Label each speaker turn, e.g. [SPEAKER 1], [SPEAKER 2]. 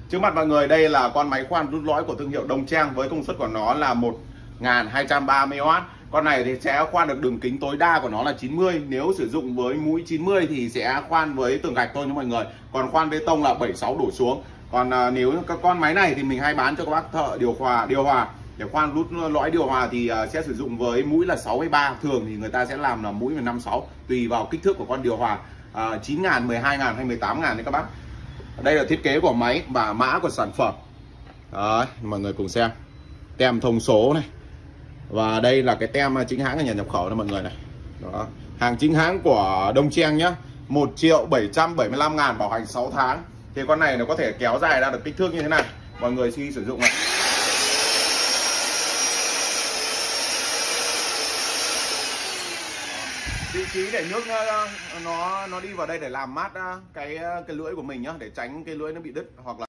[SPEAKER 1] Trước mặt mọi người đây là con máy khoan rút lõi của thương hiệu Đông Trang với công suất của nó là 1230W. Con này thì sẽ khoan được đường kính tối đa của nó là 90. Nếu sử dụng với mũi 90 thì sẽ khoan với tường gạch thôi nha mọi người. Còn khoan bê tông là 76 đổ xuống. Còn nếu các con máy này thì mình hay bán cho các bác thợ điều hòa để khoan rút lõi điều hòa thì sẽ sử dụng với mũi là 63. Thường thì người ta sẽ làm là mũi là 56 tùy vào kích thước của con điều hòa, 9.000, 12.000 hay 18.000 đấy các bác. Đây là thiết kế của máy và mã của sản phẩm. Đấy, mọi người cùng xem. Tem thông số này. Và đây là cái tem chính hãng của nhà nhập khẩu này mọi người này. Đó. Hàng chính hãng của Đông Trang nhá. 1.775.000 bảo hành 6 tháng. Thì con này nó có thể kéo dài ra được kích thước như thế này. Mọi người khi sử dụng này. Vị trí để nước nó đi vào đây để làm mát cái lưỡi của mình nhá, để tránh cái lưỡi nó bị đứt hoặc là